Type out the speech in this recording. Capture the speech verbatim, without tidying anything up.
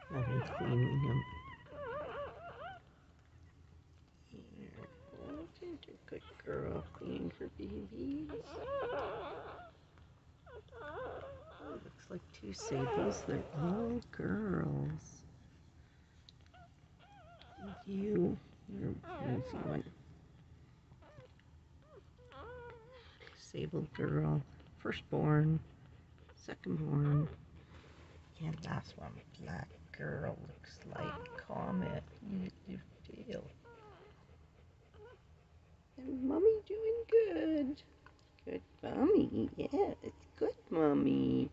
Mommy cleaning him. Here. Oh, such a good girl cleaning her babies. It looks like two sables. They're all girls. And you, you're a nosy one. Sable girl. Firstborn. Secondborn. And last one, black girl, looks like Comet. You tail. And mommy doing good. Good mommy. Yeah, it's good mommy.